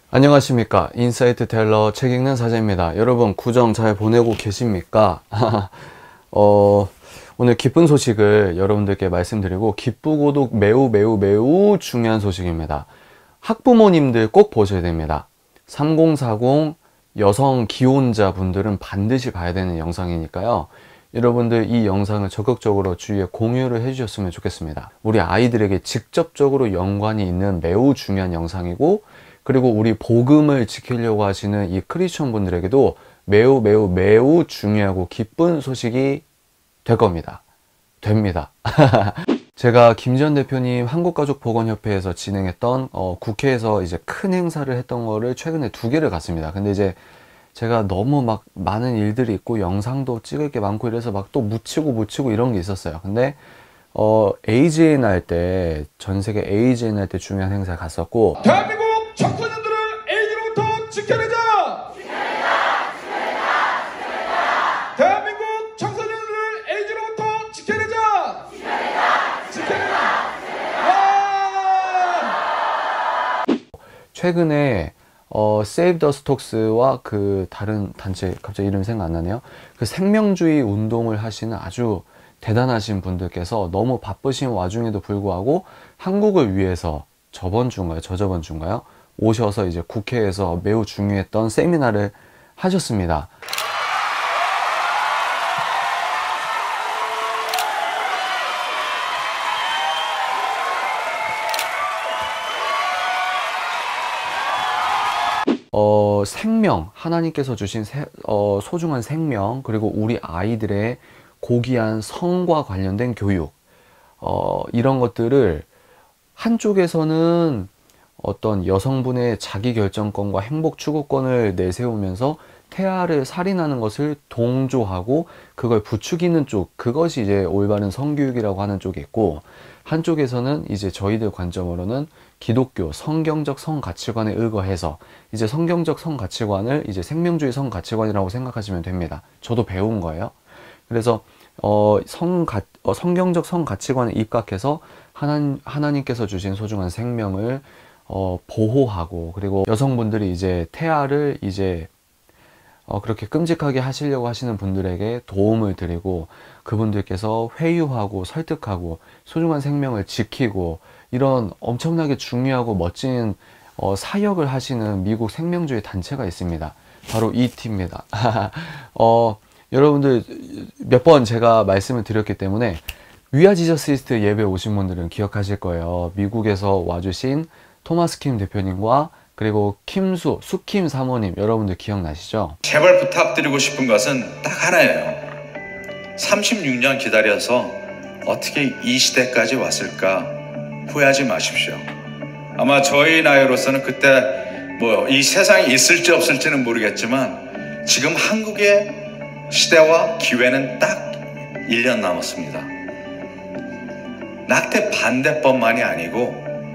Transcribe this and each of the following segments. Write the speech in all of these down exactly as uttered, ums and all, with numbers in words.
안녕하십니까. 인사이트 텔러 책 읽는 사제입니다. 여러분 구정 잘 보내고 계십니까? 어, 오늘 기쁜 소식을 여러분들께 말씀드리고, 기쁘고도 매우 매우 매우 중요한 소식입니다. 학부모님들 꼭 보셔야 됩니다. 삼공사공 여성 기혼자 분들은 반드시 봐야 되는 영상이니까요. 여러분들 이 영상을 적극적으로 주위에 공유를 해주셨으면 좋겠습니다. 우리 아이들에게 직접적으로 연관이 있는 매우 중요한 영상이고, 그리고 우리 복음을 지키려고 하시는 이 크리스천 분들에게도 매우 매우 매우 중요하고 기쁜 소식이 될 겁니다. 됩니다. 제가 김지현 대표님 한국가족보건협회에서 진행했던 어, 국회에서 이제 큰 행사를 했던 거를 최근에 두 개를 갔습니다. 근데 이제 제가 너무 막 많은 일들이 있고 영상도 찍을 게 많고 이래서 막 또 묻히고 묻히고 이런 게 있었어요. 근데 어, 에이지엔 할 때, 전 세계 에이지엔 할 때 중요한 행사에 갔었고, 대한민국 청소년들을 에이즈로부터 지켜내자! 지켜내자! 지켜내자! 지켜내자! 대한민국 청소년들을 에이즈로부터 지켜내자! 지켜내자! 지켜내자! 지켜내자! 최근에 어, 세이브 더 스톡스와 그 다른 단체, 갑자기 이름 생각 안 나네요. 그 생명주의 운동을 하시는 아주 대단하신 분들께서 너무 바쁘신 와중에도 불구하고 한국을 위해서 저번 주인가요? 저저번 주인가요? 오셔서 이제 국회에서 매우 중요했던 세미나를 하셨습니다. 어, 생명, 하나님께서 주신 세, 어, 소중한 생명, 그리고 우리 아이들의 고귀한 성과 관련된 교육, 어, 이런 것들을 한쪽에서는 어떤 여성분의 자기결정권과 행복 추구권을 내세우면서 태아를 살인하는 것을 동조하고 그걸 부추기는 쪽, 그것이 이제 올바른 성교육이라고 하는 쪽이 있고, 한쪽에서는 이제 저희들 관점으로는 기독교 성경적 성가치관에 의거해서 이제 성경적 성가치관을 이제 생명주의 성가치관이라고 생각하시면 됩니다. 저도 배운 거예요. 그래서 어, 성가, 어, 성경적 성가치관에 입각해서 하나님, 하나님께서 주신 소중한 생명을 어, 보호하고, 그리고 여성분들이 이제 태아를 이제 어, 그렇게 끔찍하게 하시려고 하시는 분들에게 도움을 드리고, 그분들께서 회유하고 설득하고 소중한 생명을 지키고, 이런 엄청나게 중요하고 멋진 어, 사역을 하시는 미국 생명주의 단체가 있습니다. 바로 이티입니다. 어, 여러분들 몇 번 제가 말씀을 드렸기 때문에 위아 지저스리스트 예배 오신 분들은 기억하실 거예요. 미국에서 와주신 토마스 킴 대표님과 그리고 킴수, 수킴 사모님, 여러분들 기억나시죠? 제발 부탁드리고 싶은 것은 딱 하나예요. 삼십육 년 기다려서 어떻게 이 시대까지 왔을까 후회하지 마십시오. 아마 저희 나이로서는 그때 뭐 이 세상에 있을지 없을지는 모르겠지만 지금 한국의 시대와 기회는 딱 일 년 남았습니다. 낙태 반대법만이 아니고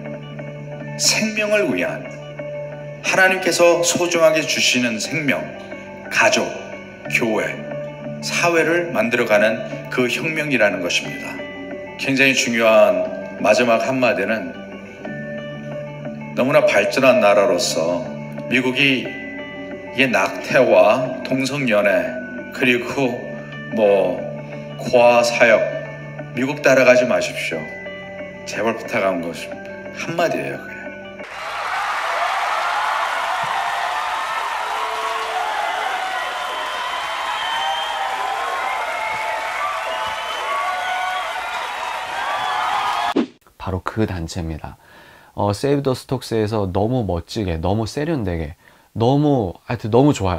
생명을 위한, 하나님께서 소중하게 주시는 생명, 가족, 교회, 사회를 만들어가는 그 혁명이라는 것입니다. 굉장히 중요한 마지막 한마디는, 너무나 발전한 나라로서 미국이 이게 낙태와 동성연애 그리고 뭐 고아사역, 미국 따라가지 마십시오. 제발 부탁한 것이 한마디예요. 그냥. 바로 그 단체입니다. 어, 세이브 더 스톡스에서 너무 멋지게, 너무 세련되게, 너무, 하여튼 너무 좋아요.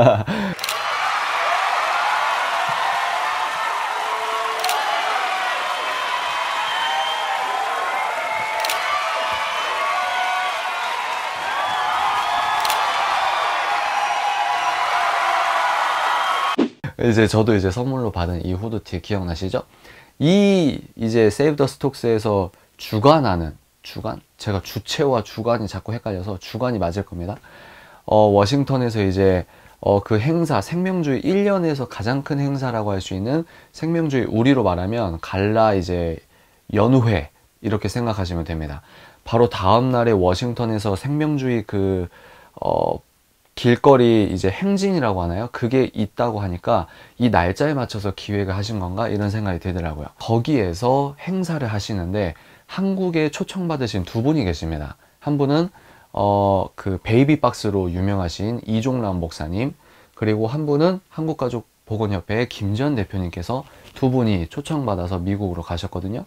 이제 저도 이제 선물로 받은 이 후드티 기억나시죠? 이 이제 세이브 더 스톡스에서 주관하는, 주관? 제가 주체와 주관이 자꾸 헷갈려서 주관이 맞을 겁니다. 어, 워싱턴에서 이제 어, 그 행사, 생명주의 일 년에서 가장 큰 행사라고 할 수 있는 생명주의, 우리로 말하면 갈라 이제 연회, 이렇게 생각하시면 됩니다. 바로 다음 날에 워싱턴에서 생명주의 그 어, 길거리 이제 행진이라고 하나요? 그게 있다고 하니까 이 날짜에 맞춰서 기획을 하신 건가? 이런 생각이 들더라고요. 거기에서 행사를 하시는데 한국에 초청받으신 두 분이 계십니다. 한 분은 어, 그 베이비박스로 유명하신 이종람 목사님, 그리고 한 분은 한국가족보건협회의 김지현 대표님께서 두 분이 초청받아서 미국으로 가셨거든요.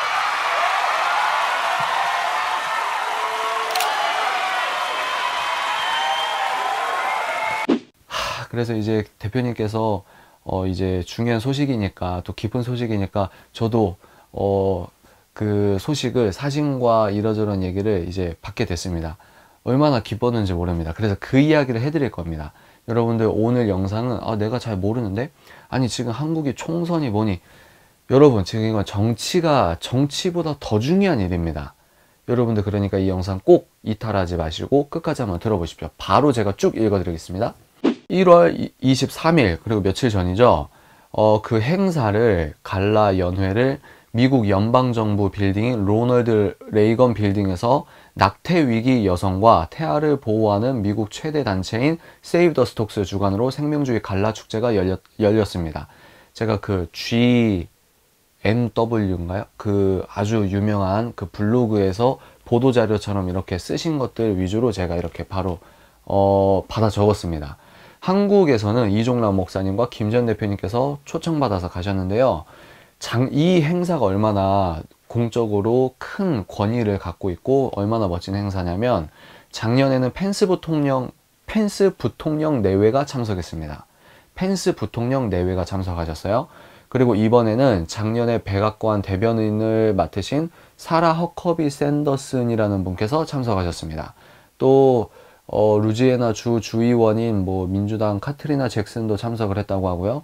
그래서 이제 대표님께서 어 이제 중요한 소식이니까, 또 기쁜 소식이니까 저도 어 그 소식을 사진과 이러저런 얘기를 이제 받게 됐습니다. 얼마나 기뻤는지 모릅니다. 그래서 그 이야기를 해드릴 겁니다. 여러분들 오늘 영상은 아 내가 잘 모르는데, 아니 지금 한국이 총선이 뭐니, 여러분 지금 이건 정치가 정치보다 더 중요한 일입니다. 여러분들 그러니까 이 영상 꼭 이탈하지 마시고 끝까지 한번 들어보십시오. 바로 제가 쭉 읽어드리겠습니다. 일월 이십삼일, 그리고 며칠 전이죠. 어, 그 행사를, 갈라 연회를 미국 연방정부 빌딩인 로널드 레이건 빌딩에서 낙태 위기 여성과 태아를 보호하는 미국 최대 단체인 세이브 더 스톡스 주관으로 생명주의 갈라 축제가 열렸, 열렸습니다. 제가 그 지엠더블유인가요? 그 아주 유명한 그 블로그에서 보도자료처럼 이렇게 쓰신 것들 위주로 제가 이렇게 바로 어, 받아 적었습니다. 한국에서는 이종람 목사님과 김지현 대표님께서 초청받아서 가셨는데요. 장, 이 행사가 얼마나 공적으로 큰 권위를 갖고 있고 얼마나 멋진 행사냐면, 작년에는 펜스 부통령, 펜스 부통령 내외가 참석했습니다. 펜스 부통령 내외가 참석하셨어요. 그리고 이번에는 작년에 백악관 대변인을 맡으신 사라 허커비 샌더슨이라는 분께서 참석하셨습니다. 또 어, 루지애나 주 주의원인 뭐 민주당 카트리나 잭슨도 참석을 했다고 하고요.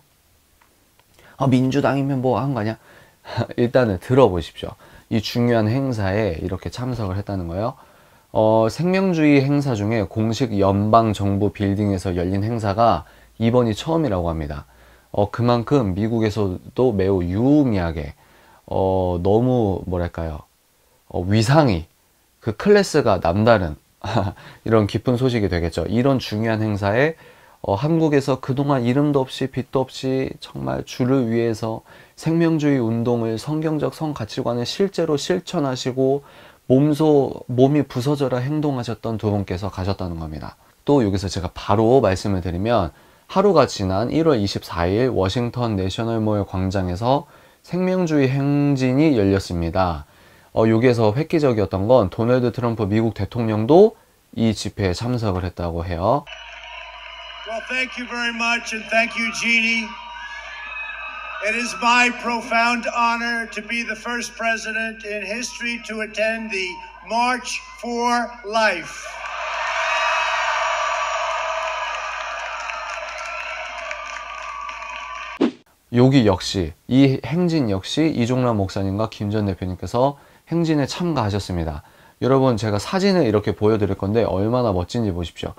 아, 민주당이면 뭐 한 거 아니야? 일단은 들어보십시오. 이 중요한 행사에 이렇게 참석을 했다는 거예요. 어, 생명주의 행사 중에 공식 연방정부 빌딩에서 열린 행사가 이번이 처음이라고 합니다. 어, 그만큼 미국에서도 매우 유의미하게 어, 너무 뭐랄까요, 어, 위상이, 그 클래스가 남다른 이런 기쁜 소식이 되겠죠. 이런 중요한 행사에 어, 한국에서 그동안 이름도 없이 빛도 없이 정말 주를 위해서 생명주의 운동을, 성경적 성가치관을 실제로 실천하시고 몸소 몸이 부서져라 행동하셨던 두 분께서 가셨다는 겁니다. 또 여기서 제가 바로 말씀을 드리면, 하루가 지난 일월 이십사일 워싱턴 내셔널몰 광장에서 생명주의 행진이 열렸습니다. 어, 여기에서 획기적이었던 건 도널드 트럼프 미국 대통령도 이 집회에 참석을 했다고 해요. Well, thank you very much, and thank you, Jeannie. It is my profound honor to be the first president in history to attend the March for Life. 여기 역시, 이 행진 역시 이종람 목사님과 김지현 대표님께서 행진에 참가하셨습니다. 여러분 제가 사진을 이렇게 보여드릴 건데 얼마나 멋진지 보십시오.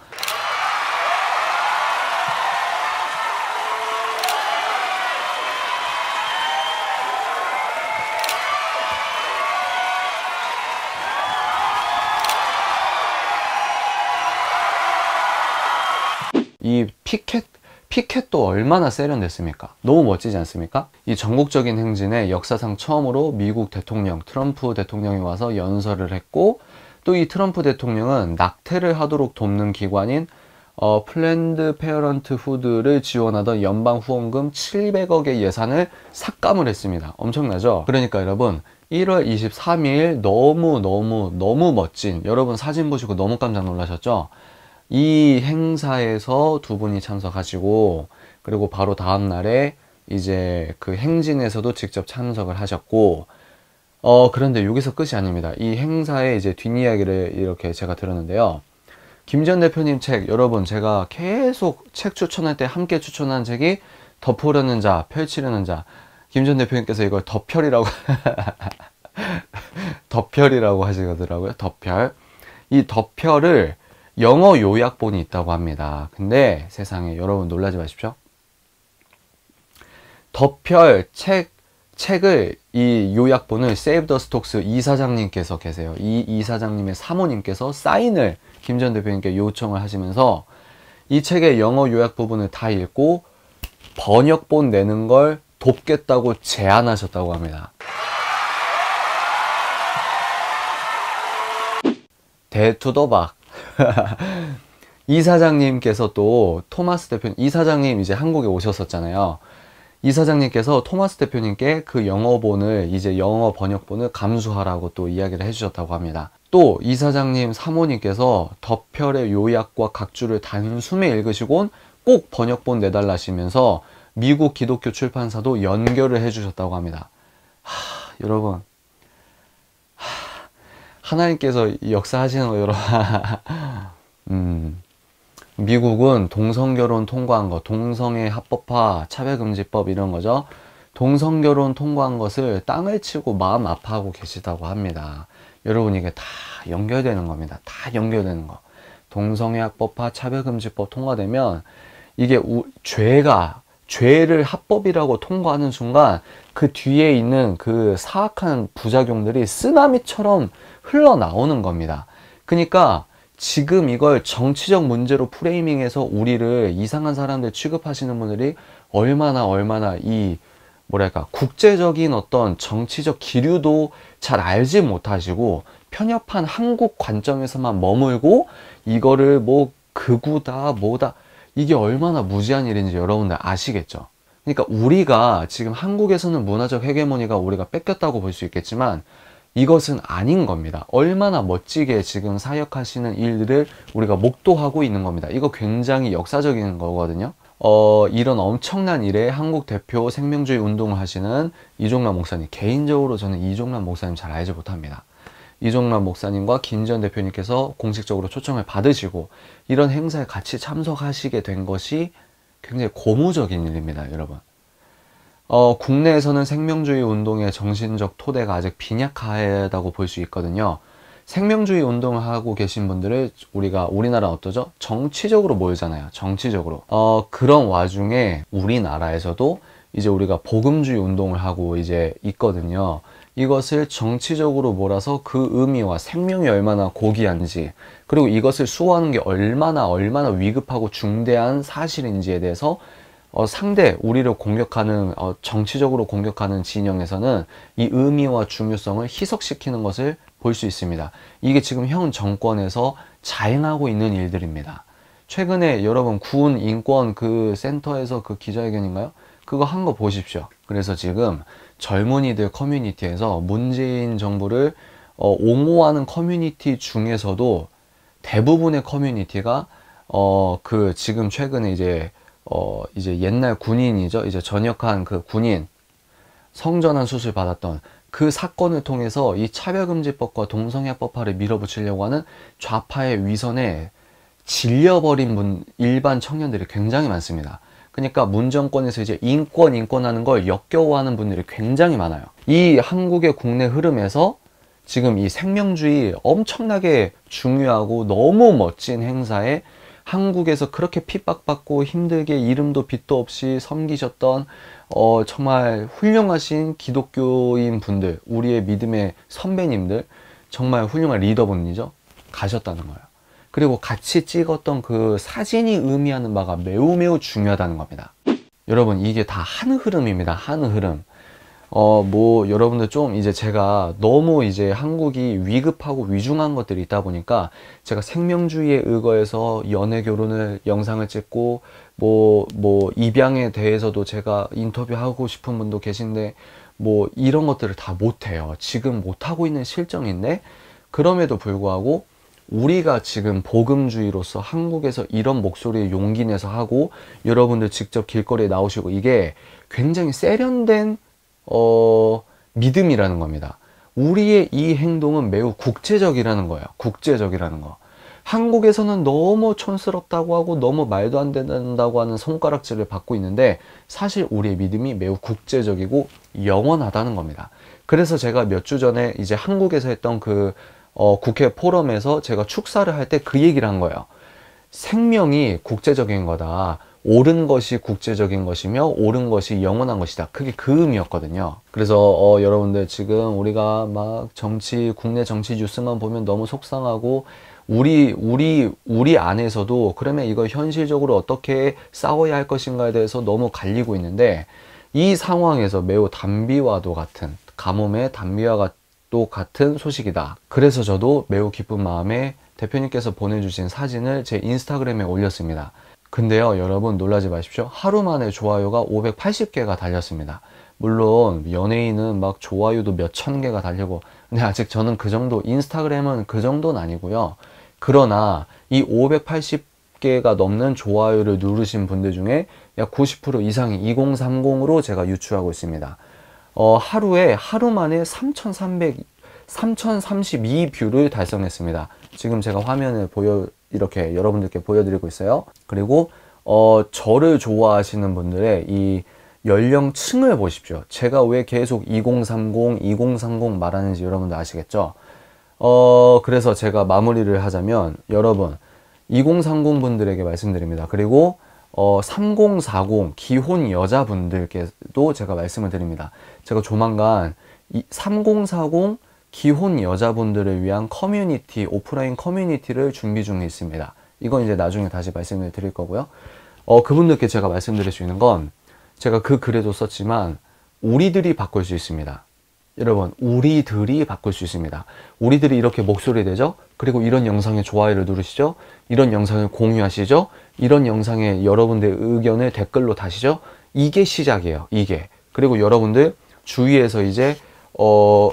이 피켓, 피켓도 얼마나 세련됐습니까? 너무 멋지지 않습니까? 이 전국적인 행진에 역사상 처음으로 미국 대통령, 트럼프 대통령이 와서 연설을 했고, 또 이 트럼프 대통령은 낙태를 하도록 돕는 기관인 어, 플랜드 페어런트 후드를 지원하던 연방 후원금 칠백억의 예산을 삭감을 했습니다. 엄청나죠? 그러니까 여러분, 일월 이십삼일 너무 너무 너무 멋진, 여러분 사진 보시고 너무 깜짝 놀라셨죠? 이 행사에서 두 분이 참석하시고, 그리고 바로 다음 날에 이제 그 행진에서도 직접 참석을 하셨고, 어, 그런데 여기서 끝이 아닙니다. 이 행사의 이제 뒷이야기를 이렇게 제가 들었는데요. 김지현 대표님 책, 여러분 제가 계속 책 추천할 때 함께 추천한 책이 덮으려는 자, 펼치려는 자. 김지현 대표님께서 이걸 덮혈이라고 덮혈이라고 하시더라고요. 덮혈. 이 덮혈을 영어 요약본이 있다고 합니다. 근데 세상에, 여러분 놀라지 마십시오. 덮혈 책, 책을, 이 요약본을 세이브 더 스톡스 이사장님께서 계세요. 이 이사장님의 사모님께서 사인을 김 전 대표님께 요청을 하시면서 이 책의 영어 요약 부분을 다 읽고 번역본 내는 걸 돕겠다고 제안하셨다고 합니다. 대투더박. 이 사장님께서 또 토마스 대표님, 이 사장님 이제 한국에 오셨었잖아요. 이 사장님께서 토마스 대표님께 그 영어본을, 이제 영어 번역본을 감수하라고 또 이야기를 해주셨다고 합니다. 또 이 사장님 사모님께서 덧편의 요약과 각주를 단숨에 읽으시곤 꼭 번역본 내달라 하시면서 미국 기독교 출판사도 연결을 해주셨다고 합니다. 하, 여러분, 하, 하나님께서 역사하시는 거 여러분. 음, 미국은 동성결혼 통과한 거, 동성애 합법화, 차별금지법 이런 거죠. 동성결혼 통과한 것을 땅을 치고 마음 아파하고 계시다고 합니다. 여러분, 이게 다 연결되는 겁니다. 다 연결되는 거. 동성애 합법화, 차별금지법 통과되면 이게 우, 죄가, 죄를 합법이라고 통과하는 순간 그 뒤에 있는 그 사악한 부작용들이 쓰나미처럼 흘러나오는 겁니다. 그러니까 지금 이걸 정치적 문제로 프레이밍해서 우리를 이상한 사람들 취급하시는 분들이 얼마나 얼마나 이 뭐랄까 국제적인 어떤 정치적 기류도 잘 알지 못하시고 편협한 한국 관점에서만 머물고 이거를 뭐 극우다 뭐다 이게 얼마나 무지한 일인지 여러분들 아시겠죠? 그러니까 우리가 지금 한국에서는 문화적 헤게모니가 우리가 뺏겼다고 볼 수 있겠지만 이것은 아닌 겁니다. 얼마나 멋지게 지금 사역하시는 일들을 우리가 목도하고 있는 겁니다. 이거 굉장히 역사적인 거거든요. 어, 이런 엄청난 일에 한국 대표 생명주의 운동을 하시는 이종란 목사님, 개인적으로 저는 이종란 목사님 잘 알지 못합니다. 이종란 목사님과 김 전 대표님께서 공식적으로 초청을 받으시고 이런 행사에 같이 참석하시게 된 것이 굉장히 고무적인 일입니다, 여러분. 어, 국내에서는 생명주의 운동의 정신적 토대가 아직 빈약하다고 볼 수 있거든요. 생명주의 운동을 하고 계신 분들을 우리가 우리나라 어떠죠? 정치적으로 모이잖아요. 정치적으로. 어, 그런 와중에 우리나라에서도 이제 우리가 복음주의 운동을 하고 이제 있거든요. 이것을 정치적으로 몰아서 그 의미와 생명이 얼마나 고귀한지, 그리고 이것을 수호하는 게 얼마나 얼마나 위급하고 중대한 사실인지에 대해서 어, 상대 우리를 공격하는 어, 정치적으로 공격하는 진영에서는 이 의미와 중요성을 희석시키는 것을 볼 수 있습니다. 이게 지금 현 정권에서 자행하고 있는 일들입니다. 최근에 여러분 군 인권 그 센터에서 그 기자회견인가요? 그거 한 거 보십시오. 그래서 지금 젊은이들 커뮤니티에서 문재인 정부를 어, 옹호하는 커뮤니티 중에서도 대부분의 커뮤니티가 어, 그 지금 최근에 이제 어, 이제 옛날 군인이죠. 이제 전역한 그 군인, 성전환 수술 받았던 그 사건을 통해서 이 차별금지법과 동성애법화를 밀어붙이려고 하는 좌파의 위선에 질려버린 분, 일반 청년들이 굉장히 많습니다. 그러니까 문정권에서 이제 인권, 인권하는 걸 역겨워하는 분들이 굉장히 많아요. 이 한국의 국내 흐름에서 지금 이 생명주의 엄청나게 중요하고 너무 멋진 행사에 한국에서 그렇게 핍박받고 힘들게 이름도 빛도 없이 섬기셨던 어, 정말 훌륭하신 기독교인 분들, 우리의 믿음의 선배님들, 정말 훌륭한 리더분이죠. 가셨다는 거예요. 그리고 같이 찍었던 그 사진이 의미하는 바가 매우 매우 중요하다는 겁니다. 여러분, 이게 다 한 흐름입니다. 한 흐름. 어, 뭐, 여러분들 좀 이제 제가 너무 이제 한국이 위급하고 위중한 것들이 있다 보니까 제가 생명주의에 의거해서 연애 결혼을 영상을 찍고 뭐, 뭐, 입양에 대해서도 제가 인터뷰하고 싶은 분도 계신데 뭐, 이런 것들을 다 못해요. 지금 못하고 있는 실정인데 그럼에도 불구하고 우리가 지금 복음주의로서 한국에서 이런 목소리에 용기 내서 하고 여러분들 직접 길거리에 나오시고 이게 굉장히 세련된 어, 믿음이라는 겁니다. 우리의 이 행동은 매우 국제적이라는 거예요. 국제적이라는 거. 한국에서는 너무 촌스럽다고 하고 너무 말도 안 된다고 하는 손가락질을 받고 있는데 사실 우리의 믿음이 매우 국제적이고 영원하다는 겁니다. 그래서 제가 몇 주 전에 이제 한국에서 했던 그 어, 국회 포럼에서 제가 축사를 할 때 그 얘기를 한 거예요. 생명이 국제적인 거다. 옳은 것이 국제적인 것이며 옳은 것이 영원한 것이다. 그게 그 의미였거든요. 그래서 어, 여러분들 지금 우리가 막 정치, 국내 정치 뉴스만 보면 너무 속상하고 우리 우리 우리 안에서도 그러면 이거 현실적으로 어떻게 싸워야 할 것인가에 대해서 너무 갈리고 있는데, 이 상황에서 매우 단비와도 같은, 가뭄의 단비와도 같은 소식이다. 그래서 저도 매우 기쁜 마음에 대표님께서 보내주신 사진을 제 인스타그램에 올렸습니다. 근데요, 여러분 놀라지 마십시오. 하루 만에 좋아요가 오백팔십 개가 달렸습니다. 물론 연예인은 막 좋아요도 몇 천 개가 달리고, 근데 아직 저는 그 정도, 인스타그램은 그 정도는 아니고요. 그러나 이 오백팔십 개가 넘는 좋아요를 누르신 분들 중에 약 구십 퍼센트 이상이 이공삼공으로 제가 유추하고 있습니다. 어, 하루에 하루 만에 삼천삼백, 삼천삼십이 뷰를 달성했습니다. 지금 제가 화면을 보여 이렇게 여러분들께 보여드리고 있어요. 그리고 어, 저를 좋아하시는 분들의 이 연령층을 보십시오. 제가 왜 계속 이공삼공, 이공삼공 말하는지 여러분들 아시겠죠? 어, 그래서 제가 마무리를 하자면, 여러분 이공삼공 분들에게 말씀드립니다. 그리고 어, 삼공사공 기혼 여자분들께도 제가 말씀을 드립니다. 제가 조만간 이 삼공사공 기혼 여자분들을 위한 커뮤니티, 오프라인 커뮤니티를 준비 중에 있습니다. 이건 이제 나중에 다시 말씀을 드릴 거고요. 어, 그분들께 제가 말씀드릴 수 있는 건, 제가 그 글에도 썼지만 우리들이 바꿀 수 있습니다. 여러분, 우리들이 바꿀 수 있습니다. 우리들이 이렇게 목소리 내죠? 그리고 이런 영상에 좋아요를 누르시죠? 이런 영상을 공유하시죠? 이런 영상에 여러분들의 의견을 댓글로 다시죠? 이게 시작이에요. 이게. 그리고 여러분들 주위에서 이제 어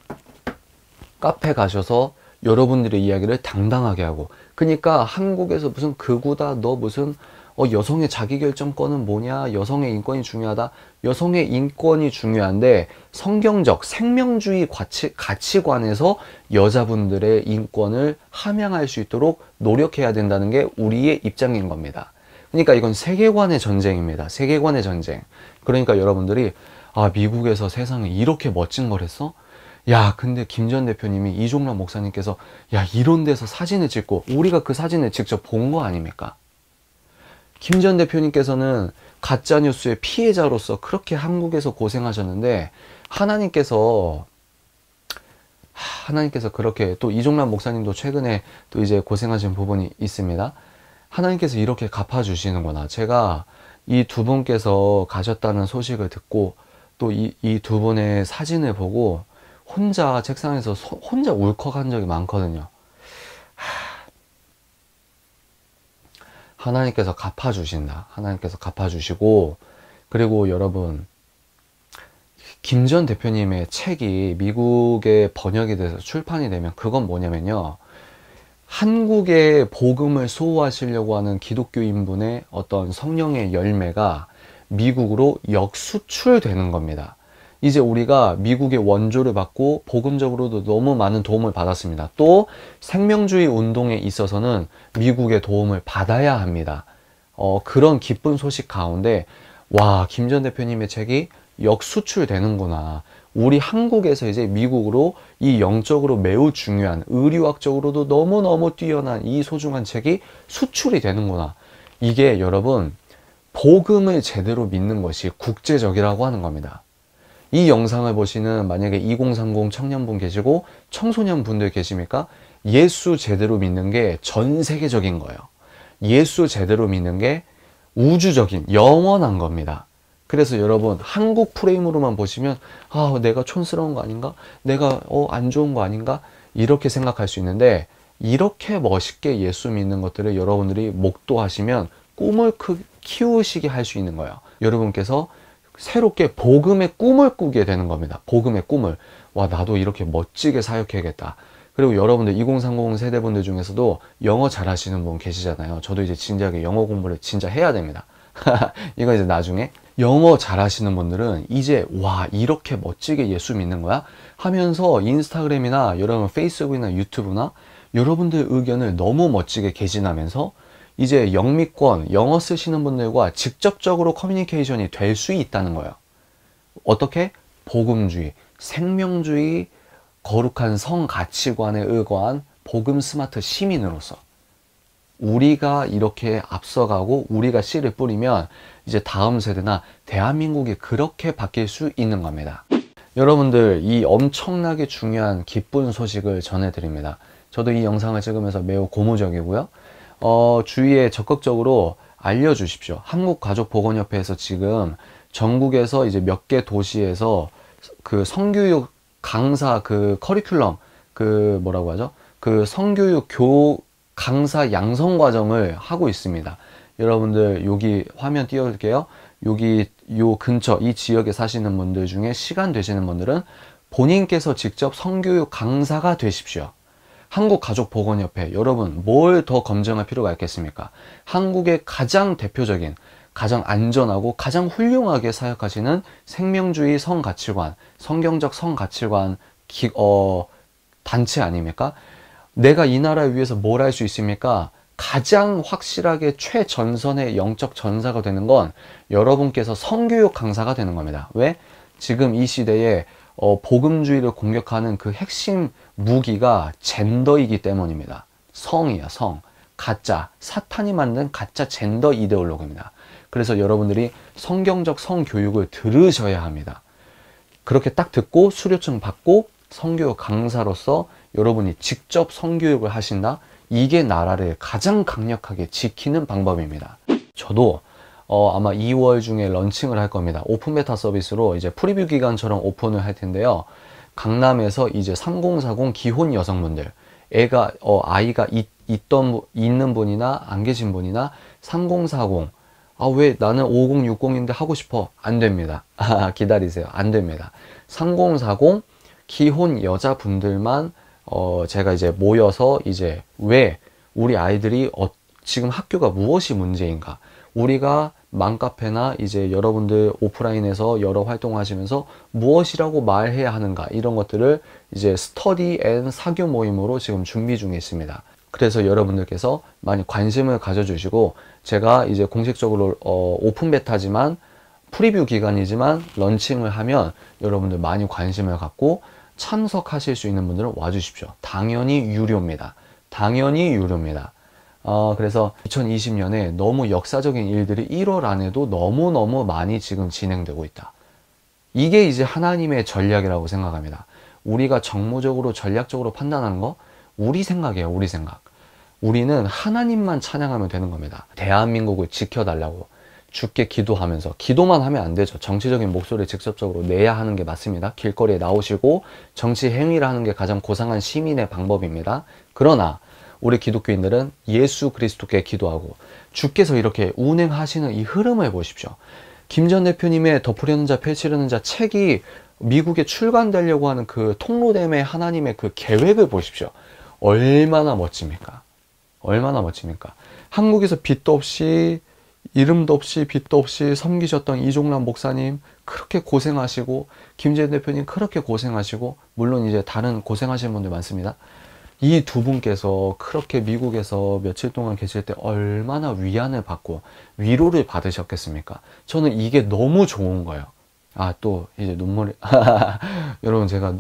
카페 가셔서 여러분들의 이야기를 당당하게 하고, 그러니까 한국에서 무슨 극우다, 너 무슨 어, 여성의 자기결정권은 뭐냐, 여성의 인권이 중요하다. 여성의 인권이 중요한데 성경적 생명주의 가치, 가치관에서 여자분들의 인권을 함양할 수 있도록 노력해야 된다는 게 우리의 입장인 겁니다. 그러니까 이건 세계관의 전쟁입니다. 세계관의 전쟁. 그러니까 여러분들이, 아, 미국에서 세상에 이렇게 멋진 걸 했어? 야, 근데 김 전 대표님이, 이종락 목사님께서 야, 이런 데서 사진을 찍고, 우리가 그 사진을 직접 본 거 아닙니까? 김 전 대표님께서는 가짜뉴스의 피해자로서 그렇게 한국에서 고생하셨는데, 하나님께서 하나님께서 그렇게, 또 이종락 목사님도 최근에 또 이제 고생하신 부분이 있습니다. 하나님께서 이렇게 갚아주시는구나. 제가 이 두 분께서 가셨다는 소식을 듣고, 또 이 이 두 분의 사진을 보고 혼자 책상에서 소, 혼자 울컥한 적이 많거든요. 하나님께서 갚아주신다. 하나님께서 갚아주시고, 그리고 여러분, 김 전 대표님의 책이 미국에 번역이 돼서 출판이 되면 그건 뭐냐면요, 한국의 복음을 수호하시려고 하는 기독교인분의 어떤 성령의 열매가 미국으로 역수출되는 겁니다. 이제 우리가 미국의 원조를 받고 복음적으로도 너무 많은 도움을 받았습니다. 또 생명주의 운동에 있어서는 미국의 도움을 받아야 합니다. 어, 그런 기쁜 소식 가운데, 와, 김 전 대표님의 책이 역수출되는구나. 우리 한국에서 이제 미국으로 이 영적으로 매우 중요한, 의료학적으로도 너무너무 뛰어난 이 소중한 책이 수출이 되는구나. 이게 여러분, 복음을 제대로 믿는 것이 국제적이라고 하는 겁니다. 이 영상을 보시는 만약에 이공삼공 청년분 계시고 청소년분들 계십니까? 예수 제대로 믿는 게 전 세계적인 거예요. 예수 제대로 믿는 게 우주적인, 영원한 겁니다. 그래서 여러분, 한국 프레임으로만 보시면, 아, 내가 촌스러운 거 아닌가? 내가 어, 안 좋은 거 아닌가? 이렇게 생각할 수 있는데, 이렇게 멋있게 예수 믿는 것들을 여러분들이 목도하시면 꿈을 크, 키우시게 할 수 있는 거예요. 여러분께서 새롭게 복음의 꿈을 꾸게 되는 겁니다. 복음의 꿈을. 와, 나도 이렇게 멋지게 사역해야겠다. 그리고 여러분들 이공삼공 세대분들 중에서도 영어 잘하시는 분 계시잖아요. 저도 이제 진지하게 영어 공부를 진짜 해야 됩니다. 이거 이제 나중에. 영어 잘하시는 분들은 이제, 와, 이렇게 멋지게 예수 믿는 거야? 하면서 인스타그램이나 여러분 페이스북이나 유튜브나 여러분들 의견을 너무 멋지게 개진하면서 이제 영미권, 영어 쓰시는 분들과 직접적으로 커뮤니케이션이 될 수 있다는 거예요. 어떻게? 복음주의, 생명주의, 거룩한 성 가치관에 의거한 복음 스마트 시민으로서 우리가 이렇게 앞서가고 우리가 씨를 뿌리면 이제 다음 세대나 대한민국이 그렇게 바뀔 수 있는 겁니다. 여러분들, 이 엄청나게 중요한 기쁜 소식을 전해드립니다. 저도 이 영상을 찍으면서 매우 고무적이고요. 어, 주위에 적극적으로 알려주십시오. 한국가족보건협회에서 지금 전국에서 이제 몇 개 도시에서 그 성교육 강사 그 커리큘럼 그 뭐라고 하죠? 그 성교육 교 강사 양성 과정을 하고 있습니다. 여러분들 여기 화면 띄워줄게요. 여기 요 근처 이 지역에 사시는 분들 중에 시간 되시는 분들은 본인께서 직접 성교육 강사가 되십시오. 한국가족보건협회, 여러분 뭘 더 검증할 필요가 있겠습니까? 한국의 가장 대표적인, 가장 안전하고 가장 훌륭하게 사역하시는 생명주의 성가치관, 성경적 성가치관 기, 어, 단체 아닙니까? 내가 이 나라를 위해서 뭘 할 수 있습니까? 가장 확실하게 최전선의 영적 전사가 되는 건 여러분께서 성교육 강사가 되는 겁니다. 왜? 지금 이 시대에 어, 복음주의를 공격하는 그 핵심 무기가 젠더이기 때문입니다. 성이야, 성. 가짜, 사탄이 만든 가짜 젠더 이데올로기입니다. 그래서 여러분들이 성경적 성교육을 들으셔야 합니다. 그렇게 딱 듣고 수료증 받고 성교육 강사로서 여러분이 직접 성교육을 하신다? 이게 나라를 가장 강력하게 지키는 방법입니다. 저도 어, 아마 이월 중에 런칭을 할 겁니다. 오픈 베타 서비스로 이제 프리뷰 기간처럼 오픈을 할 텐데요. 강남에서 이제 삼공사공 기혼 여성분들, 애가, 어, 아이가 있, 있던, 있는 분이나 안 계신 분이나 삼공사공, 아, 왜 나는 오공육공인데 하고 싶어? 안 됩니다. 기다리세요. 안 됩니다. 삼공사공 기혼 여자분들만 어, 제가 이제 모여서 이제 왜 우리 아이들이 어, 지금 학교가 무엇이 문제인가? 우리가 맘카페나 이제 여러분들 오프라인에서 여러 활동하시면서 무엇이라고 말해야 하는가? 이런 것들을 이제 스터디 앤 사교 모임으로 지금 준비 중에 있습니다. 그래서 여러분들께서 많이 관심을 가져주시고 제가 이제 공식적으로 어, 오픈 베타지만 프리뷰 기간이지만 런칭을 하면 여러분들 많이 관심을 갖고 참석하실 수 있는 분들은 와주십시오. 당연히 유료입니다. 당연히 유료입니다. 어, 그래서 이천이십 년에 너무 역사적인 일들이 일월 안에도 너무너무 많이 지금 진행되고 있다. 이게 이제 하나님의 전략이라고 생각합니다. 우리가 정무적으로 전략적으로 판단하는 거 우리 생각이에요. 우리 생각. 우리는 하나님만 찬양하면 되는 겁니다. 대한민국을 지켜달라고 주께 기도하면서, 기도만 하면 안 되죠. 정치적인 목소리를 직접적으로 내야 하는 게 맞습니다. 길거리에 나오시고 정치 행위를 하는 게 가장 고상한 시민의 방법입니다. 그러나 우리 기독교인들은 예수 그리스도께 기도하고 주께서 이렇게 운행하시는 이 흐름을 보십시오. 김 전 대표님의 덮으려는 자 펼치려는 자 책이 미국에 출간되려고 하는 그 통로됨의 하나님의 그 계획을 보십시오. 얼마나 멋집니까? 얼마나 멋집니까? 한국에서 빚도 없이 이름도 없이 빚도 없이 섬기셨던 이종란 목사님 그렇게 고생하시고 김재현 대표님 그렇게 고생하시고 물론 이제 다른 고생하시는 분들 많습니다. 이 두 분께서 그렇게 미국에서 며칠 동안 계실 때 얼마나 위안을 받고 위로를 받으셨겠습니까? 저는 이게 너무 좋은 거예요. 아, 또 이제 눈물이 여러분 제가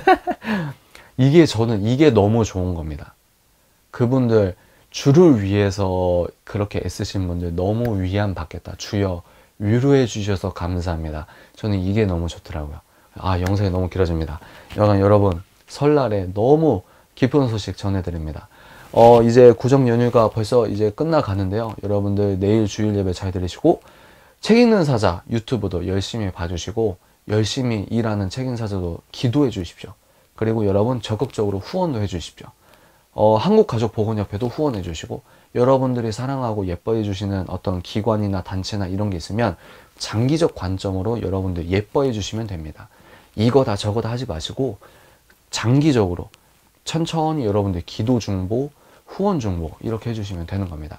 이게 저는 이게 너무 좋은 겁니다. 그분들 주를 위해서 그렇게 애쓰신 분들 너무 위안 받겠다. 주여 위로해 주셔서 감사합니다. 저는 이게 너무 좋더라고요. 아, 영상이 너무 길어집니다. 여러분, 여러분 설날에 너무 기쁜 소식 전해드립니다. 어, 이제 구정 연휴가 벌써 이제 끝나가는데요. 여러분들 내일 주일 예배 잘 들으시고 책 읽는 사자 유튜브도 열심히 봐주시고 열심히 일하는 책 읽는 사자도 기도해 주십시오. 그리고 여러분 적극적으로 후원도 해 주십시오. 어, 한국가족보건협회도 후원해 주시고 여러분들이 사랑하고 예뻐해 주시는 어떤 기관이나 단체나 이런 게 있으면 장기적 관점으로 여러분들 예뻐해 주시면 됩니다. 이거다 저거다 하지 마시고 장기적으로 천천히 여러분들 기도 중보, 후원 중보 이렇게 해주시면 되는 겁니다.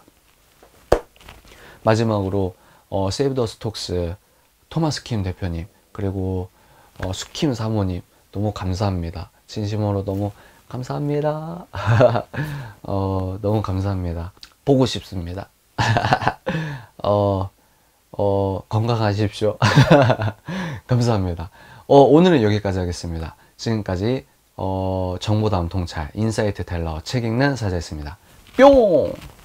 마지막으로 어, 세이브 더 스톡스 토마스 킴 대표님 그리고 어, 수킴 사모님 너무 감사합니다. 진심으로 너무 감사합니다. 어, 너무 감사합니다. 보고 싶습니다. 어, 어, 건강하십시오. 감사합니다. 어, 오늘은 여기까지 하겠습니다. 지금까지 어, 정보다운 통찰 인사이트 텔러 책 읽는 사자였습니다. 뿅!